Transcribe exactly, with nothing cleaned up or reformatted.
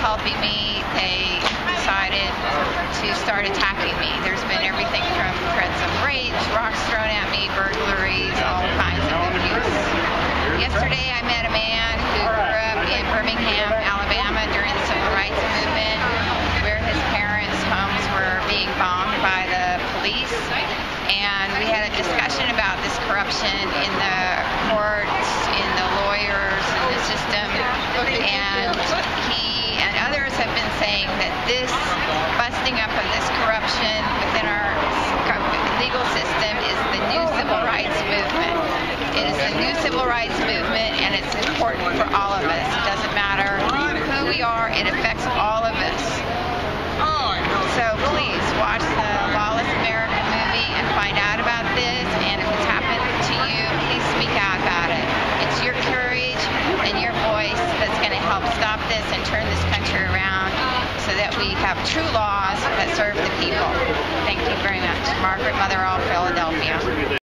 helping me, they decided to start attacking me. There's been everything from threats of rape, rocks thrown at me, burglaries, all kinds of abuse. Yesterday I met a man who grew up in Birmingham, Alabama during the Civil Rights Movement, where his parents' homes were being bombed by the police. And we had a discussion about this corruption in the courts, in the lawyers, in the system. And he and others have been saying that this busting up of this corruption within our legal system is the new civil rights movement. It is the new civil rights movement, and it's important for all of us. It doesn't matter who we are, it affects all of us. So please watch the Lawless America movie and find out about this, and if it's happened to you, please speak out about it. It's your courage and your voice that's going to help stop this and turn this country around so that we have true laws that serve the people. Thank you very much. Margaret Motherall, Philadelphia.